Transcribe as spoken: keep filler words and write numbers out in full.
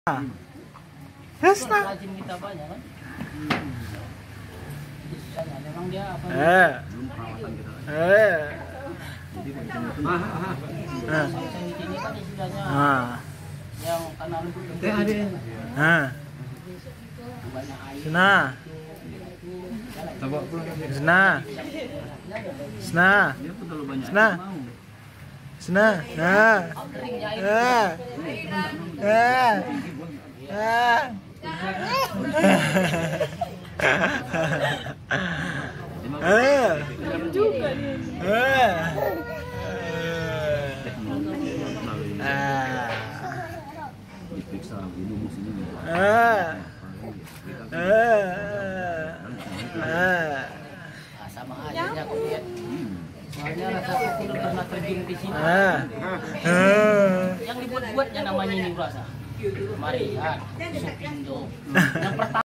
Hesna. Rajin kita banyak kan. Susahnya memang dia apa? Eh. Eh. Nah, di sini kan istilahnya Ah. yang tanam Teh ada. Ah. banyak air. Sana. Coba pulang ke sini. Sana. Sana. Dia pun terlalu banyak. Sana. Mau. Sana. Nah. Ah. Ah. Ah. Ah. Juga nih. Ah. Ah. Diperiksa ini musimnya. Ah. Ah. Ah. Nah, sama aja kok lihat. Soalnya rasa aku udah pernah terjun di sini. Ah. Ah. Yang dibuat-buatnya namanya ini rasa. Mari, ah, Supindo. Yang pertama